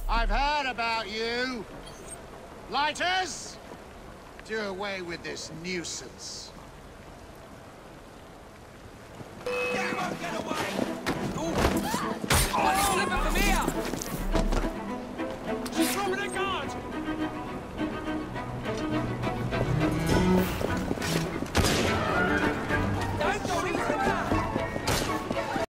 I've heard about you. Lighters, do away with this nuisance. You won't get away!